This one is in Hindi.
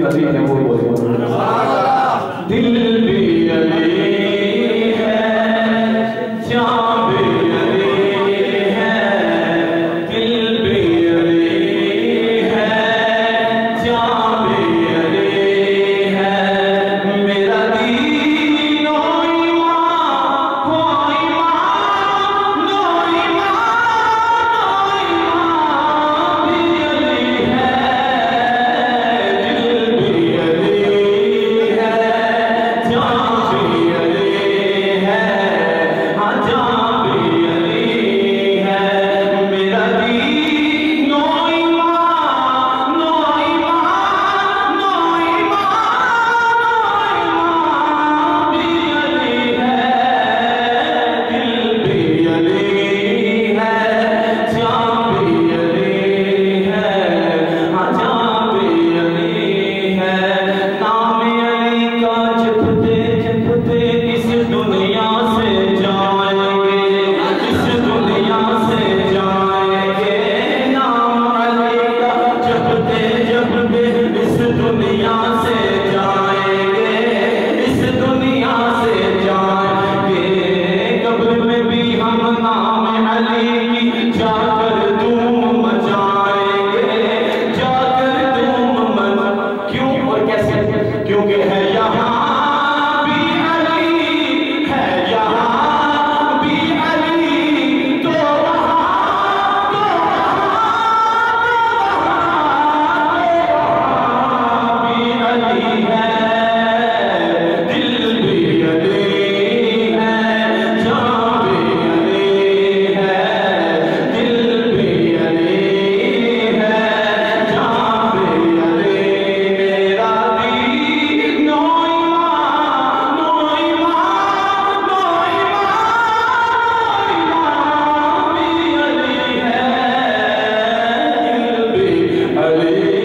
नबी है वो बोले दिल भी अली है, जान भी अली है, दिल भी अली है, जान भी अली है, मेरा दीन ओ ईमान ओ ईमान नो ईमान भी अली है, दिल भी अली है, जान भी अली है, हाँ जान भी अली है, मेरा दीन ओ ईमान नो ईमान नो ईमान भी अली है, दिल भी अली है, जान भी अली है, हाँ जान भी अली है, नाम अली का जपते जपते इस दुनिया से जाएंगे, इस दुनिया से जाएंगे, नाम अली का जपते जपते इस दुनिया से जाएंगे, इस दुनिया से जाएंगे, कब्र में भी हम नाम अली की जाकर धूम मचाएंगे, जाकर धूम क्यों और कैसे? क्योंकि है यहाँ भी अली, है यहाँ भी अली, तो वहाँ भी अली है, दिल भी अली है, जान भी अली है, दिल भी अली है, जान भी अली, मेरा दीन ओ ईमान नो ईमान नो ईमान भी अली है, दिल भी अली